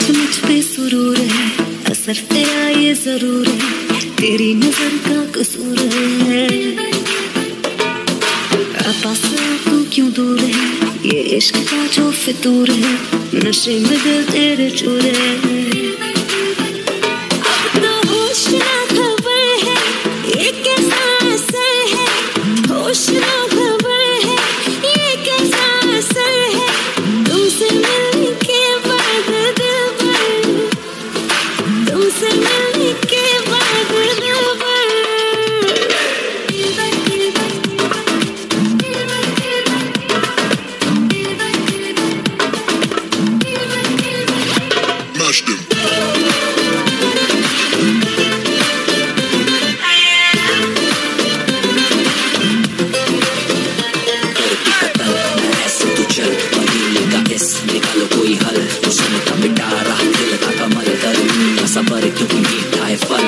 मुझ पे सुरूर है, असर तेरा ये जरूर है, तेरी नजर का कसूर है। पास तू क्यों दूर है, ये इश्क का जो फितूर है, नशे में दिल तेरे चूर है। अब तो होश ना खबर है, ये कैसा असर है, होश ना खबर है, ये कैसा असर है, तुमसे मिलने के बाद दिल भर, तुमसे मिलने के बाद दिल भर। सबर क्योंकि मीठा है फल।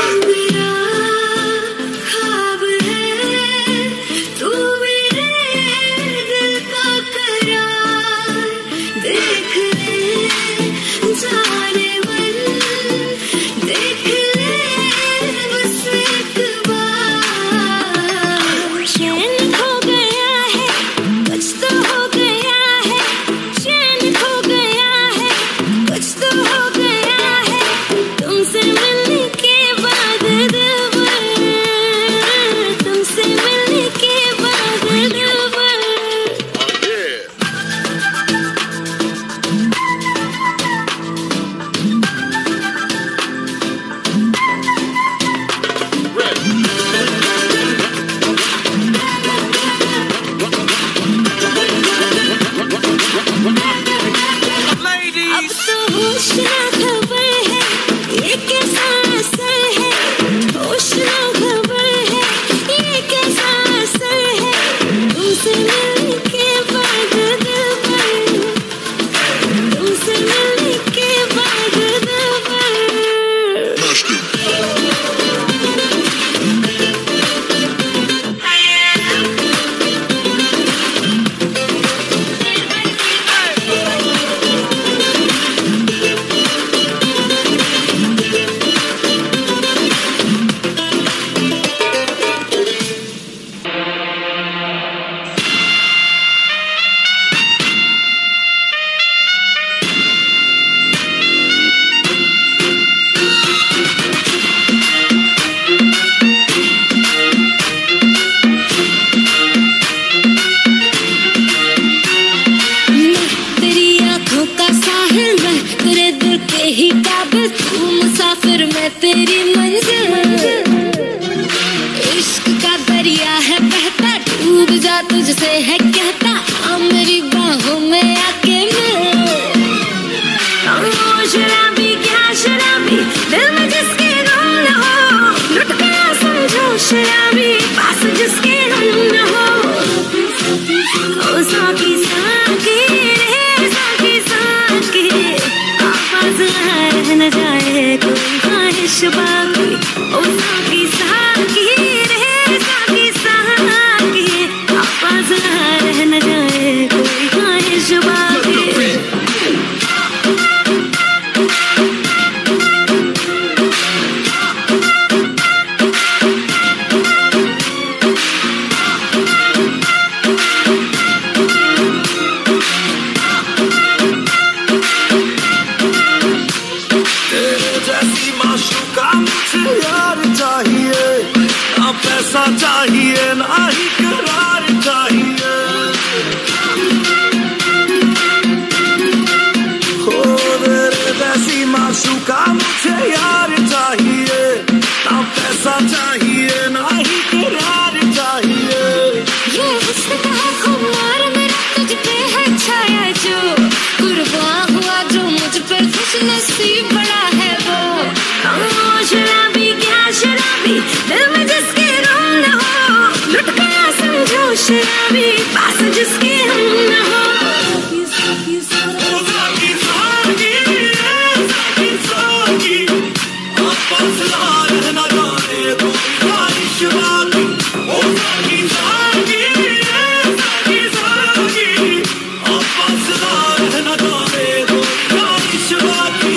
तेरी मंजिल इश्क का दरिया है बहता, डूब जा तुझसे है कहता, आ मेरी बाहों में आके मिल। शराबी क्या शराबी, दिल में जिसके गम न हो, लुट गया समझो शराबी, पास जिसके हम न हो। ओ साकी साकी रे साकी साकी, आवाज रह न जाए कोई ख्वाहिश बाकी। ओ साकी साकी रे साकी साकी, आवाज रह न जाए कोई ख्वाहिश बाकी। पैसा चाहिए ना ही करार चाहिए, हो तेरे जैसी माशूका मुझे यार चाहिए, ना पैसा चाहिए ना ही करार चाहिए। ये हुस्न का खुमार मेरा तुझ पे है छाया, जो कुर्बान हुआ जो मुझ पर खुश नसीब बड़ा है वो। शराबी क्या शराबी, दिल में जिसके लुट गया समझो शराबी, पास जिसके हम न हो। Back.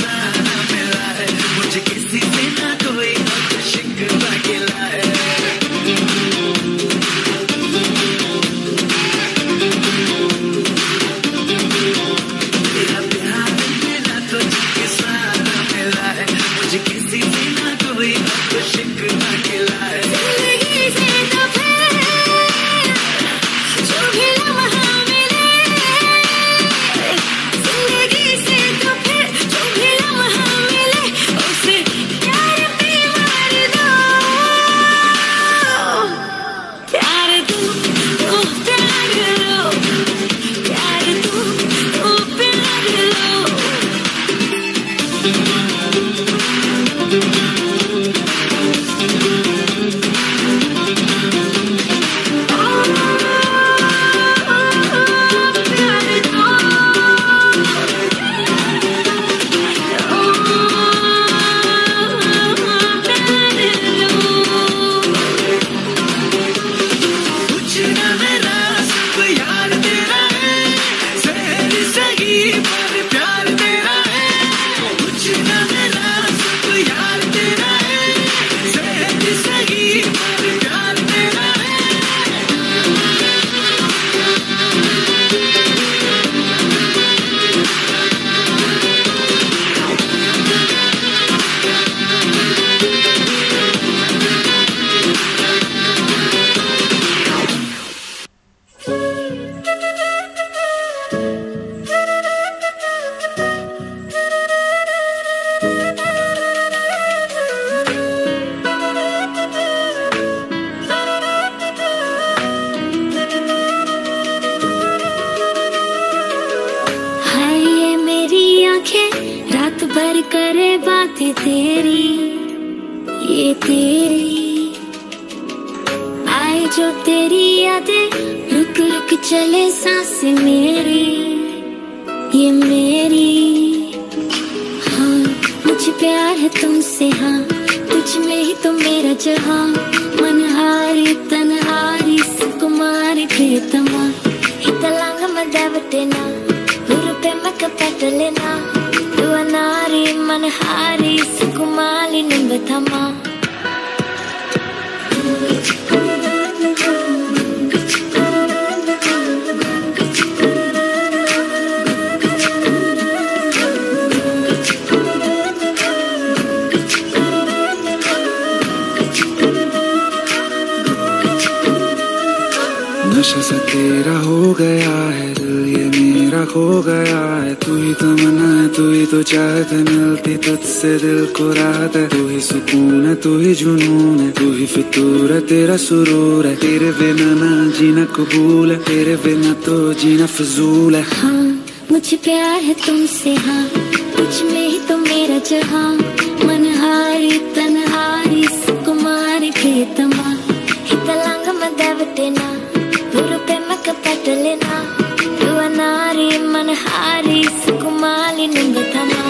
सहारा मिला है, मुझे किसी से ना कोई शिकवा गिला है। तेरा प्यार मिला तो जिसके सहारा मिला है, मुझे किसी से ना कोई शिकवा गिला है। जिंदगी से तो फिर जो भी लम्हा मिले, जिंदगी से तो फिर जो भी लम्हा मिले, उसे प्यार पे मार दो। प्यार तू प्यार लो, प्यार तू प्यार लो। कुछ ना मेरा सब यार तेरा है, सहेली सही पर प्यार तेरा है। कुछ ना मेरा सब यार तेरा है, सहेली सही पर प्यार तेरा है। हाय ये मेरी आंखें रात भर करे बातें तेरी, ये तेरी। आए जो तेरी यादें, रुक रुक चले सांसें मेरी, ये मेरी। हाँ मुझे प्यार है तुमसे, हाँ तुझ में ही तो मेरा जहाँ। मनहारी तनहारी सुकुमारी प्रियतमा, हितलांग मदावटेना हुरुपे मकपटलेना। दुआनारी मनहारी सुकुमाली निंबथमा। नशा सा तेरा हो गया है, दिल ये मेरा खो गया है। तू ही तमन्ना है, तू ही तो चाहत है, मिलती तुझसे दिल को राहत है। तू ही सुकून है, तू ही जुनून है, तू ही फितूर है, तेरा सुरूर है। तेरे बिना ना जीना कबूल है, तेरे बिना तो जीना फजूल है। हाँ मुझे प्यार है तुमसे, हाँ तुझ में ही तो मेरा जहाँ। मनहारी तनहारी सुकुमारी प्रियतमा, हितलांग मदावटेना हुरुपे मकपटलेना। दुआनारी मनहारी सुकुमाली निंबथमा।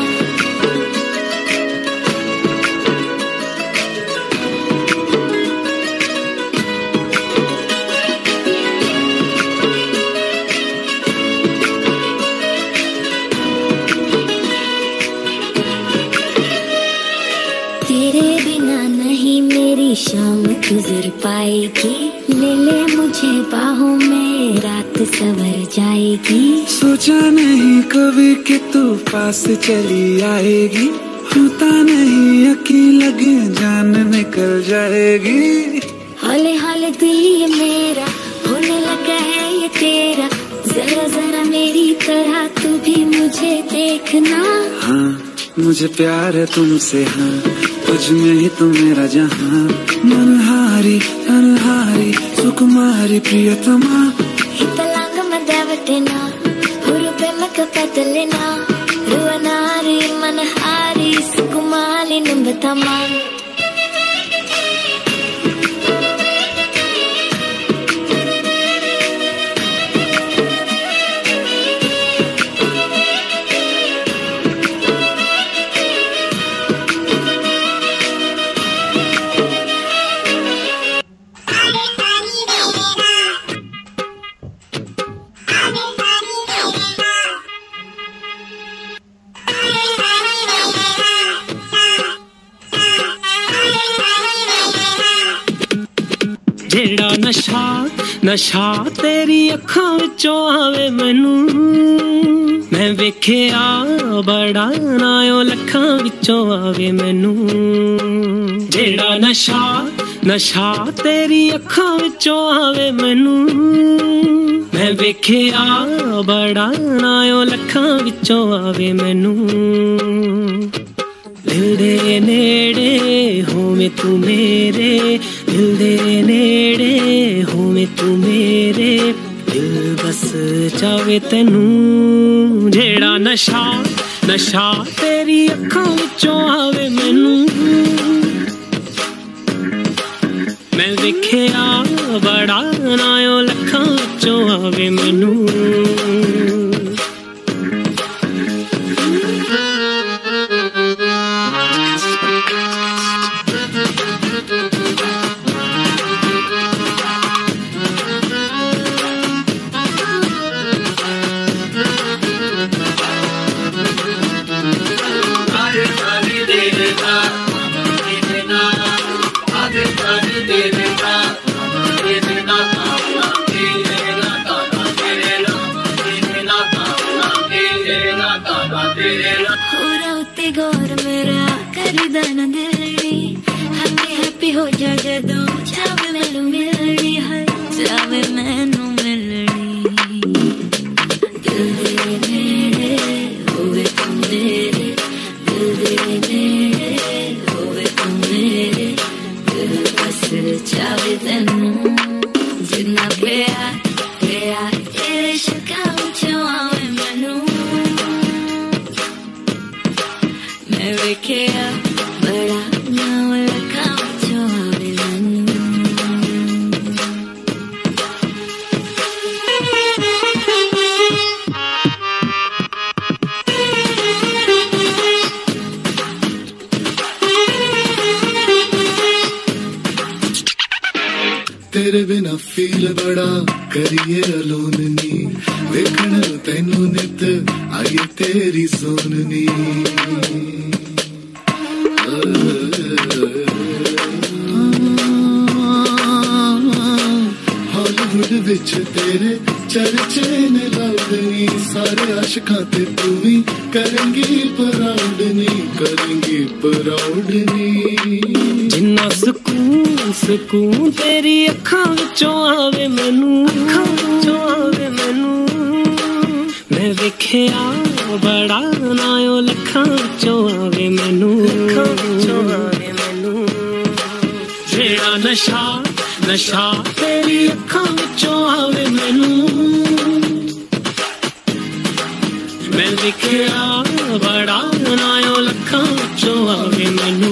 तेरे बिना नहीं मेरी शाम गुजर पाएगी, ले ले मुझे बाहों में रात सवर जाएगी। सोचा नहीं कभी कि तू पास चली आएगी, होता नहीं यकीन लगे जान निकल जाएगी। हौले हौले दिल ये मेरा होने लगा है ये तेरा, जरा जरा मेरी तरह तू भी मुझे देखना। हाँ मुझे प्यार है तुमसे, हाँ तुझ में ही तो मेरा जहाँ। मनहारी तनहारी सुकुमारी प्रियतमा, हितलांग मदावटेना हुरुपे मकपटलेना। दुआनारी मनहारी सुकुमाली निंबथमा। ਜਿਹੜਾ ਨਸ਼ਾ ਤੇਰੀ ਅੱਖਾਂ ਵਿੱਚੋਂ ਆਵੇ ਮੈਨੂੰ ਮੈਂ ਵੇਖਿਆ ਬੜਾ ਨਾ ਉਹ ਲੱਖਾਂ ਵਿੱਚੋਂ ਆਵੇ ਮੈਨੂੰ ਜਿਹੜਾ ਨਸ਼ਾ ਤੇਰੀ ਅੱਖਾਂ ਵਿੱਚੋਂ ਆਵੇ ਮੈਨੂੰ ਮੈਂ ਵੇਖਿਆ ਬੜਾ ਨਾ ਉਹ ਲੱਖਾਂ ਵਿੱਚੋਂ ਆਵੇ ਮੈਨੂੰ ਦਿਲ ਦੇ ਨੇੜੇ ਹੋਵੇਂ ਤੂੰ ਮੇਰੇ ਦਿਲ ਦੇ ਨੇੜੇ ਹੋਵੇਂ ਤੂੰ ਮੇਰੇ ਦਿਲ ਬਸ ਚਾਵੇ ਤੈਨੂੰ ਜਿਹੜਾ ਨਸ਼ਾ ਤੇਰੀ ਅੱਖਾਂ ਵਿੱਚੋਂ ਆਵੇ ਮੈਨੂੰ ਮੈਂ ਵੇਖਿਆ ਬੜਾ ਨਾ ਉਹ ਲੱਖਾਂ ਵਿੱਚੋਂ ਆਵੇ ਮੈਨੂੰ गौर मेरा करीदा न दिलनी हैप्पी हो जा जदों चावे मैनू मिलनी है चावे मैनू मिलनी दिल दे नेड़े होवे तू मेरे दिल दे नेड़े होवे तू मेरे दिल बस चावे तैनू जिन्ना प्यार तेरे शक्कां विचों आवे मैनू मैं वेखिया बड़ा ना लखां विचों आवे मैनू तेरे बिना फील बड़ा करिए अलोननी वेखण तैनू नित आई तेरी सोननी हॉलीवुड विच तेरे चर्चे ने लाउडनी सारे आशिकां ते तू भी करेंगी प्राउडनी जिन्ना ਸਕੂਨ ਤੇਰੀ ਅੱਖਾਂ ਵਿੱਚੋਂ ਆਵੇ ਮੈਨੂੰ ਮੈਂ ਵੇਖਿਆ ਬੜਾ ਨਾ ਉਹ ਲੱਖਾਂ ਵਿੱਚੋਂ ਆਵੇ ਮੈਨੂੰ ਜਿਹੜਾ ਨਸ਼ਾ ਤੇਰੀ ਅੱਖਾਂ ਵਿੱਚੋਂ ਆਵੇ ਮੈਨੂੰ ਮੈਂ ਵੇਖਿਆ ਬੜਾ ਨਾ ਉਹ ਲੱਖਾਂ ਵਿੱਚੋਂ ਆਵੇ ਮੈਨੂੰ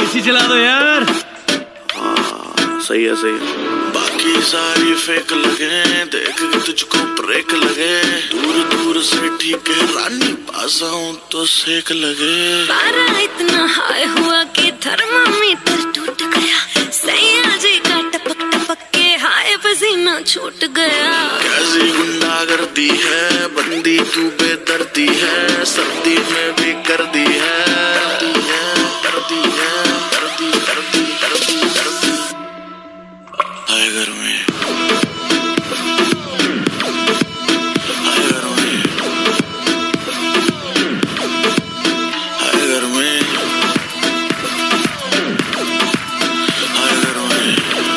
एसी चला दो यार। सही है सही है। बाकी सारी फेक लगे, देख के तुझको ब्रेक लगे, दूर दूर से ठीक है रानी, पास आऊं तो सेक लगे। पारा इतना हाई हुआ कि थर्मामीटर टूट गया, सैया जी का टपक टपक के हाय पसीना छूट गया। कैसी गुंडागर्दी है, बंदी तू बेदर्दी है, सर्दी में भी कर दी है, करदी है, करदी है, करदी करदी करदी करदी। हाय घर में, हाय घर में, हाय घर में, हाय घर में।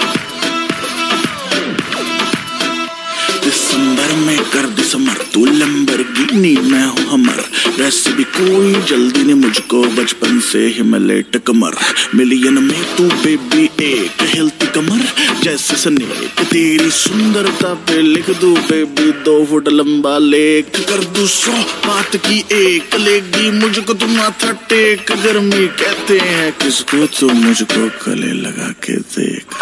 दिसंबर में कर दिसंबर, तू लंबरगिनी मैं हूँ हमर, वैसे भी कोई जल्दी नहीं मुझको, बचपन से ही मैं लेट कमर, मिलियन में तू बेबी एक हिलती कमर जैसे स्नेक, तेरी सुंदरता पे लिख दूं बेबी 2 फुट लंबा लेख, कर दूं 100 बात की एक, लेगी मुझको तुम माथा टेक, गर्मी कहते हैं किसको, तो मुझको गले लगा के देख।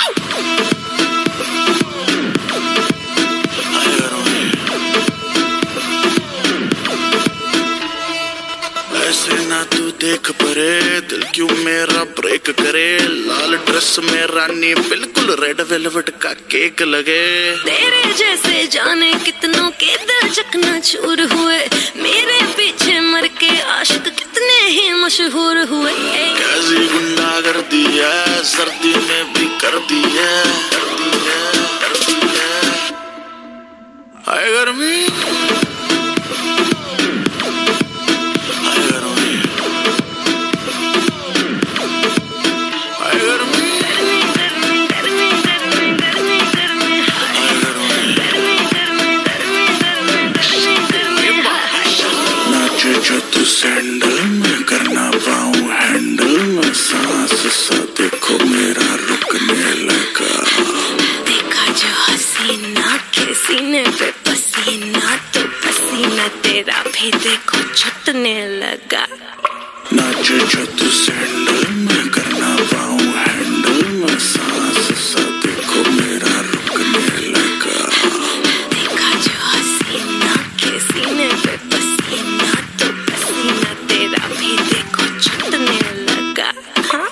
ऐसे ना तू देख परे, दिल क्यों मेरा ब्रेक करे, लाल ड्रेस में रानी बिल्कुल रेड वेलवेट का केक लगे। तेरे जैसे जाने कितनों के दिल चकना चूर हुए, मेरे पीछे मर के आशिक कितने ही मशहूर हुए। कैसी गुंडागर्दी है, सर्दी में भी कर दी है, कर दी है, कर दी है। हाय गर्मी, सैंडल में करना पाऊं हैंडल में, सांस सा देखो मेरा रुकने लगा। देखा जो हसीना के सीने पे पसीना, तो पसीना तेरा भी देखो छूटने लगा। नाच जो तू सैंडल में करना पाऊं हैंडल में, सांस सा देखो मेरा रुकने लगा। देखा जो हसीना के सीने पे पसीना, तो पसीना तेरा भी देखो छूटने लगा। हाँ?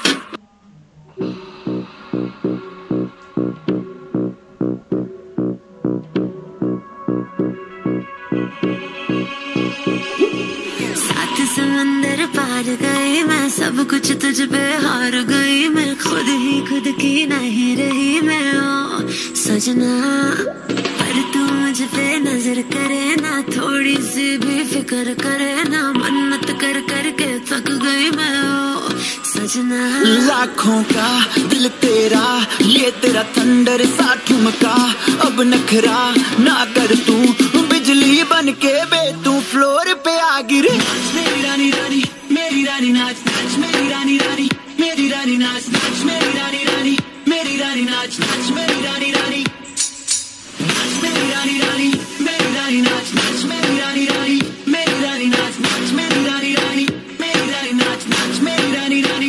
सात समंदर पार गई मैं, सब कुछ तुझ पे हार गई मैं, खुद ही खुद की नहीं रही मैं ओ सजना। पर तू मुझ पे नजर करे ना, थोड़ी सी भी फिक्र करे ना, मन्नत कर कर के थक गई मैं ओ सजना। लाखों का दिल तेरा, ये तेरा थंडर सा ठुमका, अब नखरा ना कर तू, बिजली बन के बे तू फ्लोर पे आ गिरे। मेरी रानी रानी, मेरी रानी नाच नाच, मेरी रानी रानी, मेरी रानी नाच नाच, मेरी रानी रानी, मेरी रानी नाच नाच, मेरी रानी रानी, मेरी रानी रानी, मेरी रानी नाच नाच, मेरी रानी रानी, मेरी रानी नाच नाच, मेरी रानी रानी, मेरी रानी नाच नाच, मेरी रानी रानी।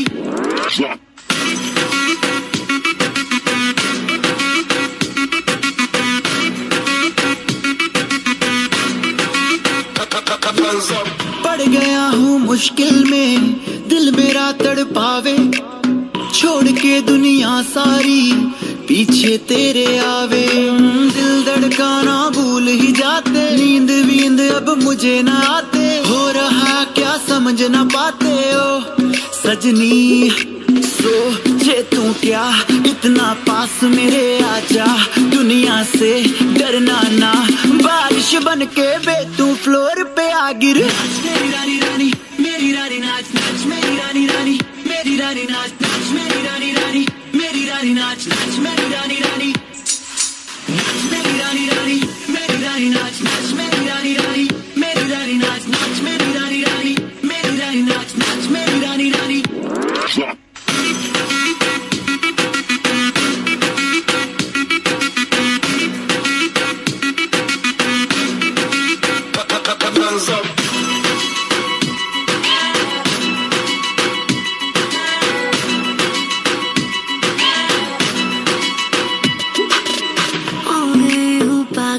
पड़ गया हूँ मुश्किल में, दिल मेरा तड़पावे, छोड़ के दुनिया सारी पीछे तेरे आवे। दिल धड़काना भूल ही जाते, नींद वींद अब मुझे ना आते, हो रहा क्या समझ ना पाते ओ सजनी। सोचे तू क्या इतना पास मेरे आजा, दुनिया से डरना ना, बारिश बन के बे तू फ्लोर पे आ गिर। मेरी रानी रानी, मेरी रानी नाच नाच, मेरी रानी रानी, मेरी रानी नाच नाच, मेरी रानी रानी, मेरी रानी नाच नाच, मेरी रानी रानी, मेरी रानी रानी, मेरी रानी नाच नाच, मेरी रानी रानी, मेरी रानी नाच नाच, मेरी रानी रानी, मेरी रानी नाच नाच, मेरी रानी रानी।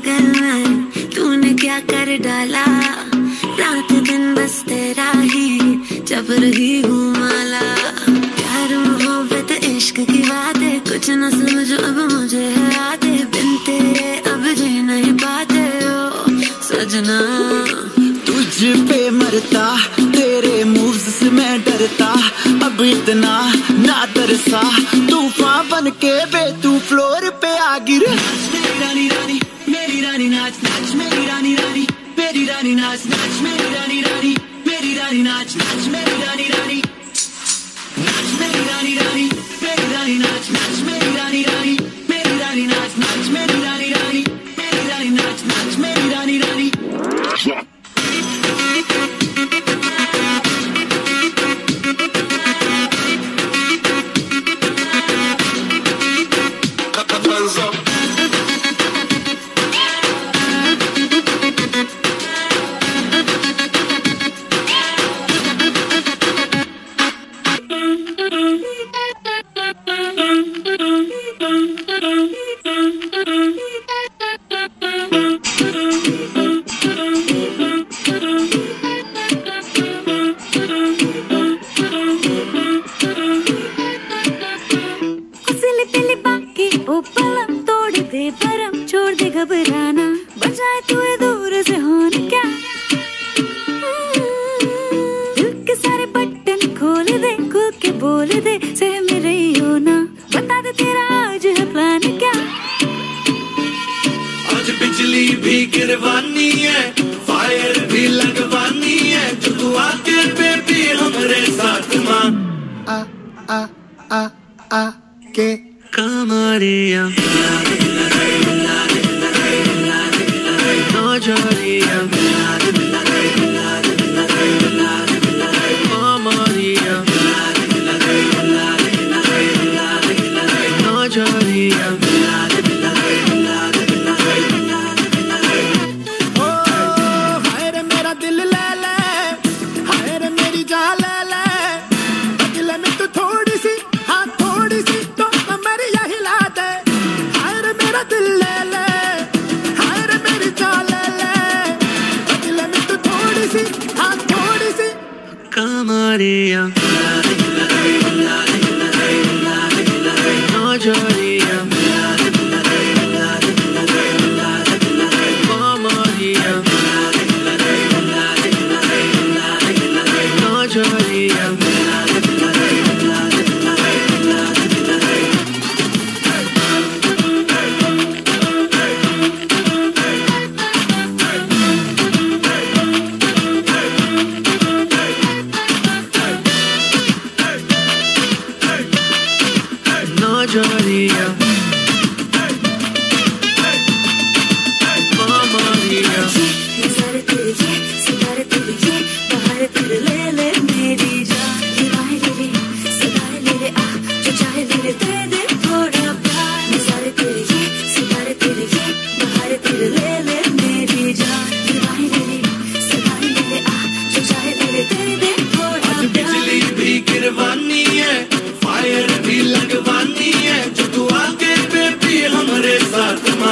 पागल मैं, तूने क्या कर डाला, रात दिन बस तेरा ही जब रही हूँ माला। प्यार मोहब्बत इश्क की बातें कुछ न समझो अब मुझे है आते, बिन तेरे अब जी नहीं पाते हो सजना। तुझ पे मरता, तेरे मूव्स से मैं डरता, अब इतना ना तरसा, तूफान बन के बे तू फ्लोर पे आ गिर। मेरी रानी रानी मेरी रानी नाच नाच, मेरी रानी रानी मेरी रानी नाच नाच, मेरी रानी रानी मेरी रानी नाच नाच, मेरी रानी रानी नाच, मेरी रानी रानी मेरी रानी नाच नाच, मेरी रानी रानी मेरी रानी नाच नाच, मेरी रानी रानी मेरी रानी नाच नाच, मेरी रानी रानी। छोड़ दे घबराना, बजाए तू दूर से होन क्या, दिल के सारे बटन खोल दे, खुल के बोल दे, सह में रही हो ना, बता दे तेरा आज है प्लान क्या। आज बिजली भी गिरवानी है, फायर भी लगवानी है, जो तू आके बेबी हमरे साथ मां आ आ आ आ के कमरिया Maria,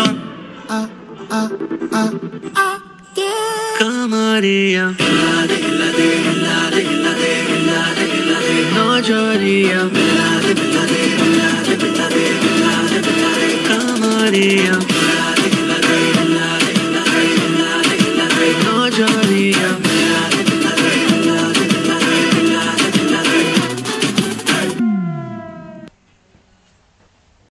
Maria.